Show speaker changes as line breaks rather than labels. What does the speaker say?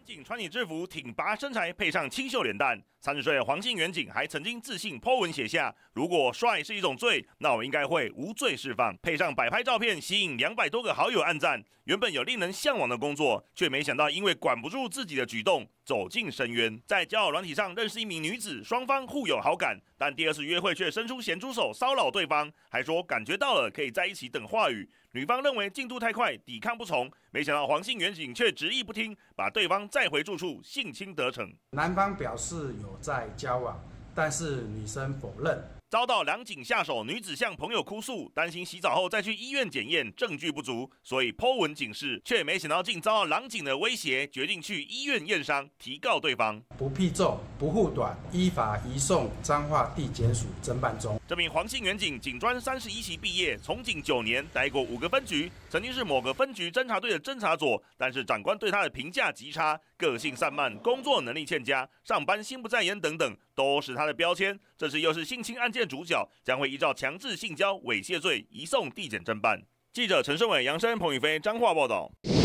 警穿起制服，挺拔身材，配上清秀脸蛋，30岁的黄姓远警还曾经自信 po 文写下：“如果帅是一种罪，那我应该会无罪释放。”配上摆拍照片，吸引200多个好友按赞。原本有令人向往的工作，却没想到因为管不住自己的举动，走进深渊。在交友软体上认识一名女子，双方互有好感，但第2次约会却伸出咸猪手骚扰对方，还说感觉到了可以在一起等话语。女方认为进度太快，抵抗不从，没想到黄姓远警却执意不听，把对方载回住处，性侵得逞。
男方表示有在交往，但是女生否认。
遭到两警下手，女子向朋友哭诉，担心洗澡后再去医院检验证据不足，所以 po 文警示，却没想到竟遭到狼警的威胁，决定去医院验伤，提告对方。
不避重，不护短，依法移送彰化地检署侦办中。
这名黄姓远警警专31期毕业，从警9年，待过5个分局，曾经是某个分局侦查队的侦查佐，但是长官对他的评价极差，个性散漫，工作能力欠佳，上班心不在焉等等，都是他的标签。这次又是性侵案件主角，将会依照强制性交、猥亵罪移送地检侦办。记者陈胜伟、杨生、彭宇飞彰化报道。